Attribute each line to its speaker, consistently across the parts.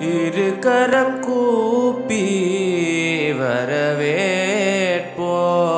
Speaker 1: இரு கரம் கூப்பி வரவேற்போ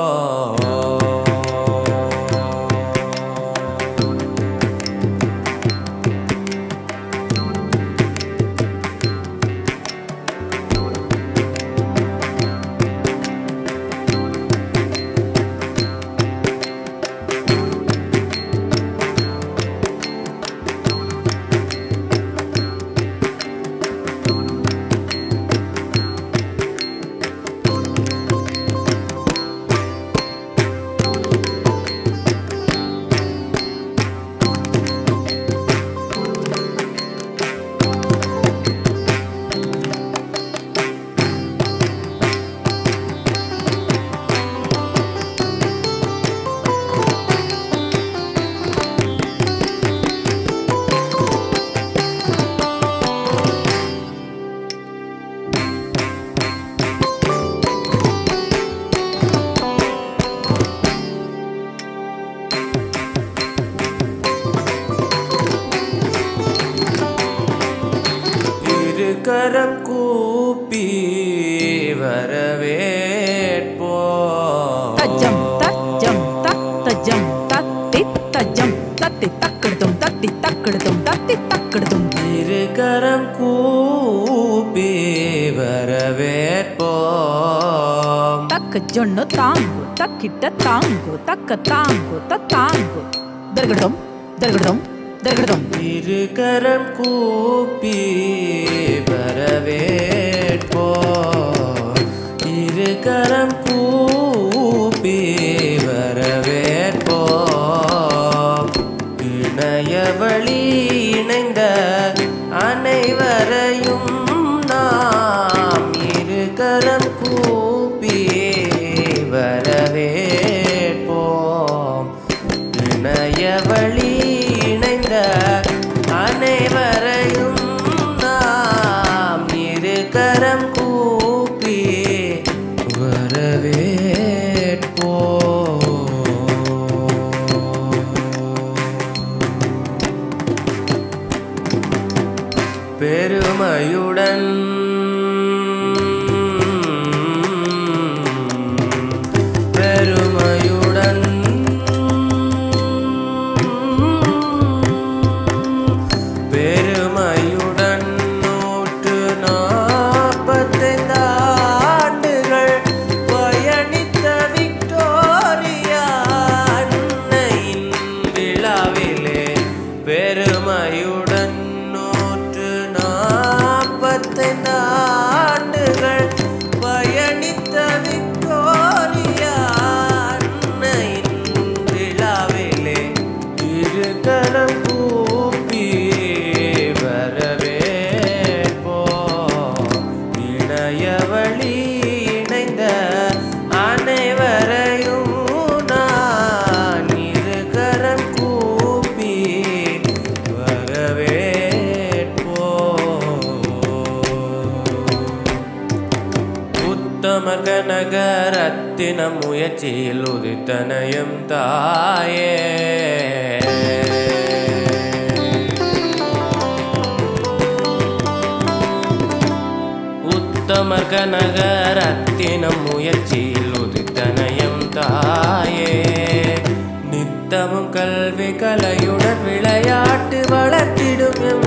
Speaker 1: கரம் கூப்பி வரவேற்போ
Speaker 2: தஜம் தஜம் தஜம் தத்தி தஜம் தத்தி தக்கடுதும் தத்தி தக்கடுதும் தத்தி தக்கடுதும்
Speaker 1: இரு கரம் கூப்பி வரவேற்போ
Speaker 2: தக்க ஜொன்னு தாங்கு தக்கிட்ட தாங்கு தக்க தாங்கு தத்தாங்கு தர்கடும் தர்கடும் தர்கடும்
Speaker 1: இரு கரம் கூப்பி வரவேற்போ இரு கரம் கூப்பி வரவேற்போ இணைய வழி இணைந்த அனைவரையும் நாம் இரு கரம் கூப்பி வரவேற்போம் இணைய வழி இணைந்த அனைவரையும் நாம் இரு கரம் கூப்பி வரவேற்போம் பெருமையுடன் பெருமையுடன் பெருமையுடன் 145 ஆண்டுகள் பயணித்த விக்டோரியா அன்னையின் விழாவிலே பெருமையுடன் 145 ஆண்டுகள் பயணித்த விக்டோரியா அன்னையின் விழாவிலே இரு கரம் கூப்பி வரவேற்போ இணைய வழி இணைந்த அனைவரையும் நான் இரு கரம் கூப்பி வரவேற்போ உத்தமர் கனகரத்தின முயற்சியில் உதித்தனயம் தாயே உத்தமர் கனகரத்தின முயற்சியில் உதித்தனயம் தாயே நித்தமும் கல்வி கலையுடன் விளையாட்டு வளர்த்திடும்